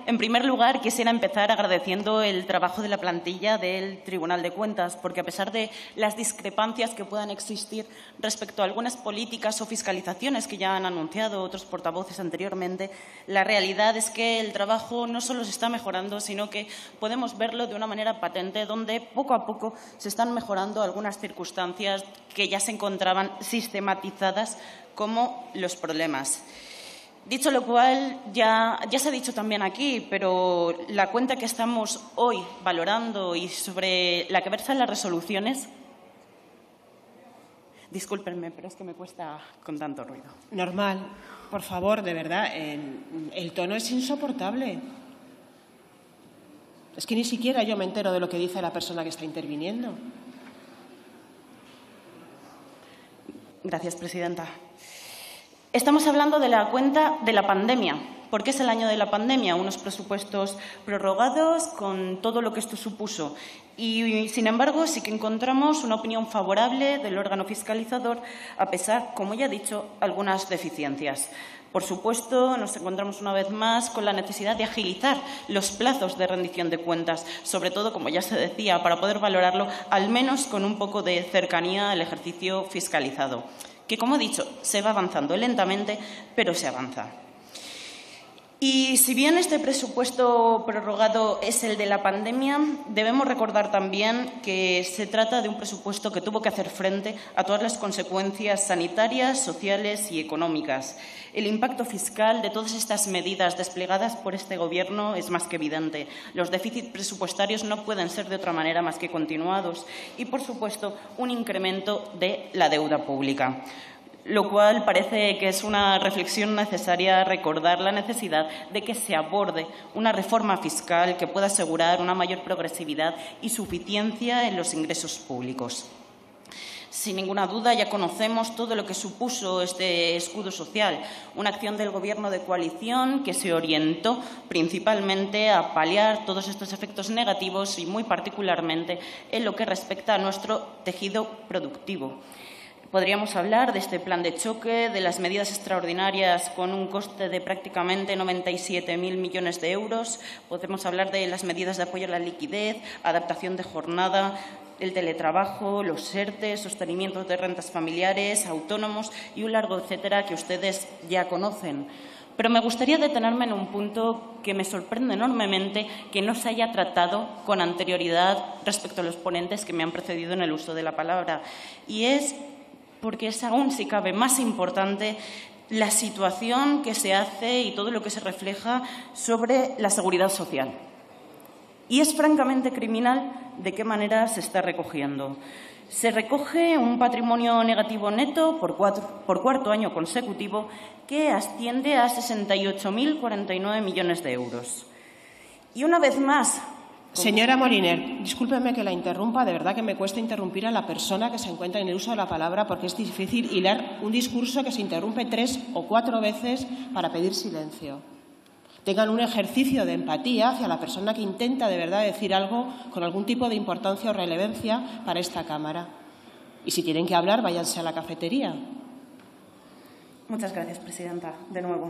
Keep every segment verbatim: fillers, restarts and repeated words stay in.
En primer lugar, quisiera empezar agradeciendo el trabajo de la plantilla del Tribunal de Cuentas, porque a pesar de las discrepancias que puedan existir respecto a algunas políticas o fiscalizaciones que ya han anunciado otros portavoces anteriormente, la realidad es que el trabajo no solo se está mejorando, sino que podemos verlo de una manera patente, donde poco a poco se están mejorando algunas circunstancias que ya se encontraban sistematizadas como los problemas. Dicho lo cual, ya, ya se ha dicho también aquí, pero la cuenta que estamos hoy valorando y sobre la que versan las resoluciones… Discúlpenme, pero es que me cuesta con tanto ruido. Normal. Por favor, de verdad, el, el tono es insoportable. Es que ni siquiera yo me entero de lo que dice la persona que está interviniendo. Gracias, presidenta. Estamos hablando de la cuenta de la pandemia, porque es el año de la pandemia, unos presupuestos prorrogados con todo lo que esto supuso. Y, sin embargo, sí que encontramos una opinión favorable del órgano fiscalizador, a pesar, como ya he dicho, algunas deficiencias. Por supuesto, nos encontramos una vez más con la necesidad de agilizar los plazos de rendición de cuentas, sobre todo, como ya se decía, para poder valorarlo al menos con un poco de cercanía al ejercicio fiscalizado, que, como he dicho, se va avanzando lentamente, pero se avanza. Y si bien este presupuesto prorrogado es el de la pandemia, debemos recordar también que se trata de un presupuesto que tuvo que hacer frente a todas las consecuencias sanitarias, sociales y económicas. El impacto fiscal de todas estas medidas desplegadas por este Gobierno es más que evidente. Los déficits presupuestarios no pueden ser de otra manera más que continuados y, por supuesto, un incremento de la deuda pública, lo cual parece que es una reflexión necesaria recordar la necesidad de que se aborde una reforma fiscal que pueda asegurar una mayor progresividad y suficiencia en los ingresos públicos. Sin ninguna duda, ya conocemos todo lo que supuso este escudo social, una acción del Gobierno de coalición que se orientó principalmente a paliar todos estos efectos negativos y, muy particularmente, en lo que respecta a nuestro tejido productivo. Podríamos hablar de este plan de choque, de las medidas extraordinarias con un coste de prácticamente noventa y siete mil millones de euros. Podemos hablar de las medidas de apoyo a la liquidez, adaptación de jornada, el teletrabajo, los ERTE, sostenimiento de rentas familiares, autónomos y un largo etcétera que ustedes ya conocen. Pero me gustaría detenerme en un punto que me sorprende enormemente que no se haya tratado con anterioridad respecto a los ponentes que me han precedido en el uso de la palabra, y es porque es aún, si cabe, más importante la situación que se hace y todo lo que se refleja sobre la seguridad social. Y es francamente criminal de qué manera se está recogiendo. Se recoge un patrimonio negativo neto por, cuatro, por cuarto año consecutivo que asciende a sesenta y ocho mil cuarenta y nueve millones de euros. Y una vez más… Señora Moliner, discúlpeme que la interrumpa. De verdad que me cuesta interrumpir a la persona que se encuentra en el uso de la palabra porque es difícil hilar un discurso que se interrumpe tres o cuatro veces para pedir silencio. Tengan un ejercicio de empatía hacia la persona que intenta de verdad decir algo con algún tipo de importancia o relevancia para esta Cámara. Y si tienen que hablar, váyanse a la cafetería. Muchas gracias, presidenta. De nuevo.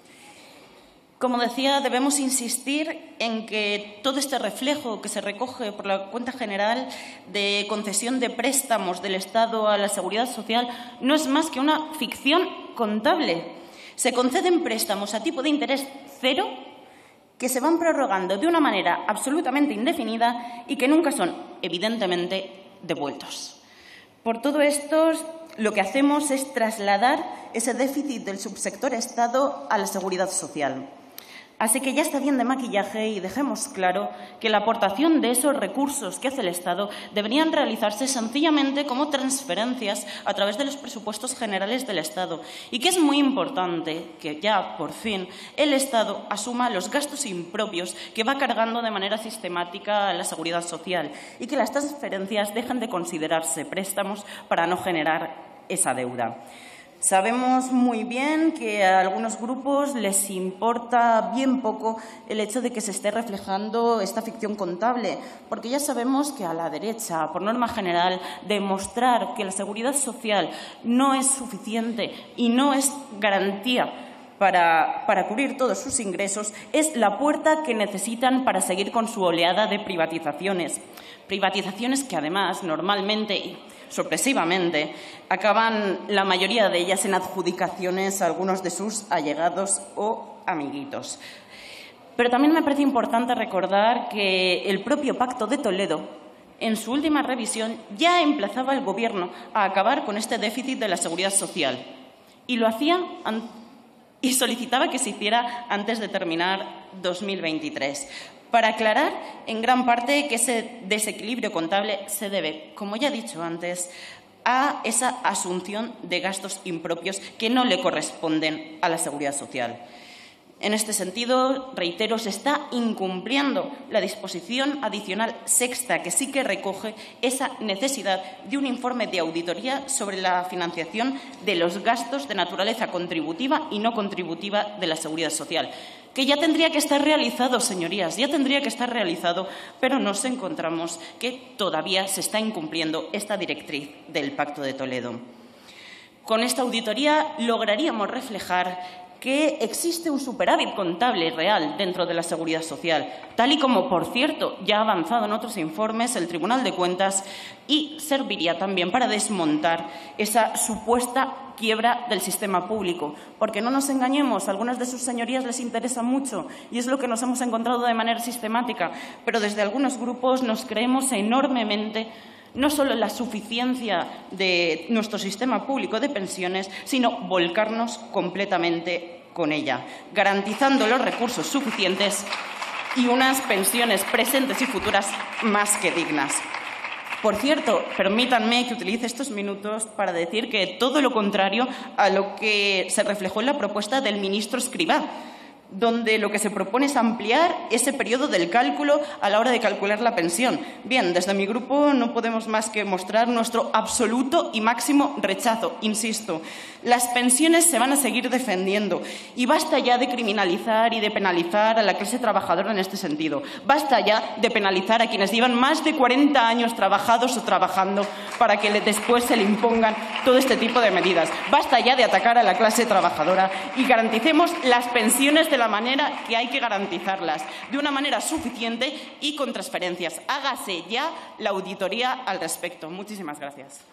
Como decía, debemos insistir en que todo este reflejo que se recoge por la cuenta general de concesión de préstamos del Estado a la Seguridad Social no es más que una ficción contable. Se conceden préstamos a tipo de interés cero que se van prorrogando de una manera absolutamente indefinida y que nunca son, evidentemente, devueltos. Por todo esto, lo que hacemos es trasladar ese déficit del subsector Estado a la Seguridad Social. Así que ya está bien de maquillaje y dejemos claro que la aportación de esos recursos que hace el Estado deberían realizarse sencillamente como transferencias a través de los presupuestos generales del Estado y que es muy importante que ya, por fin, el Estado asuma los gastos impropios que va cargando de manera sistemática a la Seguridad Social y que las transferencias dejen de considerarse préstamos para no generar esa deuda. Sabemos muy bien que a algunos grupos les importa bien poco el hecho de que se esté reflejando esta ficción contable, porque ya sabemos que a la derecha, por norma general, demostrar que la seguridad social no es suficiente y no es garantía para, para cubrir todos sus ingresos, es la puerta que necesitan para seguir con su oleada de privatizaciones. Privatizaciones que, además, normalmente y sorpresivamente, acaban la mayoría de ellas en adjudicaciones a algunos de sus allegados o amiguitos. Pero también me parece importante recordar que el propio Pacto de Toledo, en su última revisión, ya emplazaba al Gobierno a acabar con este déficit de la seguridad social y lo hacía y solicitaba que se hiciera antes de terminar dos mil veintitrés. Para aclarar, en gran parte, que ese desequilibrio contable se debe, como ya he dicho antes, a esa asunción de gastos impropios que no le corresponden a la seguridad social. En este sentido, reitero, se está incumpliendo la disposición adicional sexta, que sí que recoge esa necesidad de un informe de auditoría sobre la financiación de los gastos de naturaleza contributiva y no contributiva de la seguridad social, que ya tendría que estar realizado, señorías, ya tendría que estar realizado, pero nos encontramos que todavía se está incumpliendo esta directriz del Pacto de Toledo. Con esta auditoría lograríamos reflejar que existe un superávit contable real dentro de la seguridad social, tal y como, por cierto, ya ha avanzado en otros informes el Tribunal de Cuentas, y serviría también para desmontar esa supuesta quiebra del sistema público. Porque no nos engañemos, a algunas de sus señorías les interesa mucho y es lo que nos hemos encontrado de manera sistemática, pero desde algunos grupos nos creemos enormemente no solo la suficiencia de nuestro sistema público de pensiones, sino volcarnos completamente con ella, garantizando los recursos suficientes y unas pensiones presentes y futuras más que dignas. Por cierto, permítanme que utilice estos minutos para decir que todo lo contrario a lo que se reflejó en la propuesta del ministro Escrivá, donde lo que se propone es ampliar ese periodo del cálculo a la hora de calcular la pensión. Bien, desde mi grupo no podemos más que mostrar nuestro absoluto y máximo rechazo. Insisto, las pensiones se van a seguir defendiendo y basta ya de criminalizar y de penalizar a la clase trabajadora en este sentido. Basta ya de penalizar a quienes llevan más de cuarenta años trabajados o trabajando para que después se le impongan todo este tipo de medidas. Basta ya de atacar a la clase trabajadora y garanticemos las pensiones de la manera que hay que garantizarlas, de una manera suficiente y con transferencias. Hágase ya la auditoría al respecto. Muchísimas gracias.